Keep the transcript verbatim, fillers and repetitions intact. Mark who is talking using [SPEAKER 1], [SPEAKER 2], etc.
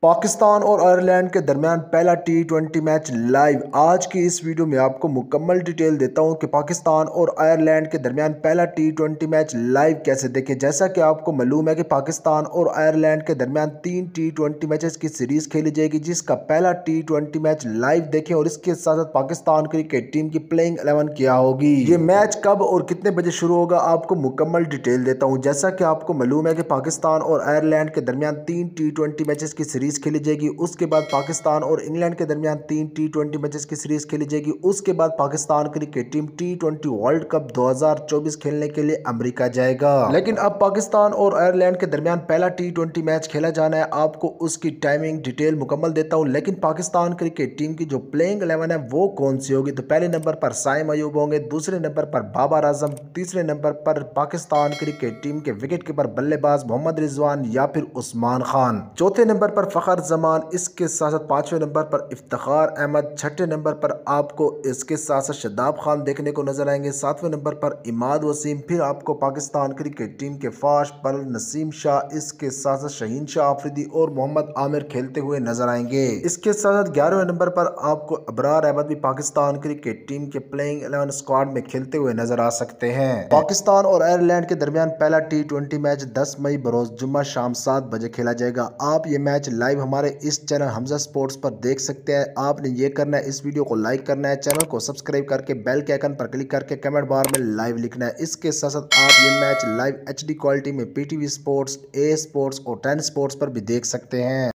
[SPEAKER 1] पाकिस्तान और आयरलैंड के दरमियान पहला टी ट्वेंटी मैच लाइव। आज की इस वीडियो में आपको मुकम्मल डिटेल देता हूं कि पाकिस्तान और आयरलैंड के दरमियान पहला टी ट्वेंटी मैच लाइव कैसे देखें। जैसा कि आपको मालूम है कि पाकिस्तान और आयरलैंड के दरमियान तीन टी ट्वेंटी मैचेस की सीरीज खेली जाएगी, जिसका पहला टी ट्वेंटी मैच लाइव देखें और इसके साथ साथ पाकिस्तान क्रिकेट टीम की प्लेइंग इलेवन क्या होगी, ये मैच कब और कितने बजे शुरू होगा, आपको मुकम्मल डिटेल देता हूँ। जैसा कि आपको मालूम है कि पाकिस्तान और आयरलैंड के दरमियान तीन टी ट्वेंटी मैचेस की सीरीज खेली जाएगी। उसके बाद पाकिस्तान और इंग्लैंड के दरमियान तीन टी ट्वेंटी मैचेस की सीरीज खेली जाएगी। उसके बाद Pakistan cricket team T twenty world cup दो हज़ार चौबीस खेलने के लिए अमेरिका जाएगा। लेकिन अब पाकिस्तान और आयरलैंड के दरमियान पहला टी ट्वेंटी मैच खेला जाना है। आपको उसकी टाइमिंग डिटेल मुकम्मल देता हूं। लेकिन पाकिस्तान क्रिकेट टीम की जो प्लेइंग इलेवन है वो कौन सी होगी, तो पहले नंबर पर साइम अयूब होंगे, दूसरे नंबर पर बाबर आजम, तीसरे नंबर पर पाकिस्तान क्रिकेट टीम के विकेट कीपर बल्लेबाज मोहम्मद रिजवान या फिर उस्मान खान, चौथे नंबर पर फखर जमान, इसके साथ साथ पांचवें नंबर पर इफ्तिखार अहमद, छठे नंबर पर आपको इसके साथ साथ शदाब खान देखने को नजर आएंगे, सातवें नंबर पर इमाद वसीम, फिर आपको पाकिस्तान क्रिकेट टीम के फास्ट बॉलर नसीम शाह, इसके साथ साथ शहीन शाह आफरीदी और मोहम्मद आमिर खेलते हुए नजर आएंगे। इसके साथ साथ ग्यारहवें नंबर पर आपको अबरार अहमद भी पाकिस्तान क्रिकेट टीम के प्लेइंग इलेवन स्क्वाड में खेलते हुए नजर आ सकते हैं। पाकिस्तान और आयरलैंड के दरमियान पहला टी ट्वेंटी मैच दस मई बरोज जुम्मा शाम सात बजे खेला जाएगा। आप ये मैच लाइव हमारे इस चैनल हमजा स्पोर्ट्स पर देख सकते हैं। आपने ये करना है, इस वीडियो को लाइक करना है, चैनल को सब्सक्राइब करके बेल के आइकन पर क्लिक करके कमेंट बार में लाइव लिखना है। इसके साथ साथ आप ये match live H D quality में पीटीवी स्पोर्ट्स, ए स्पोर्ट्स और टेन स्पोर्ट्स पर भी देख सकते हैं।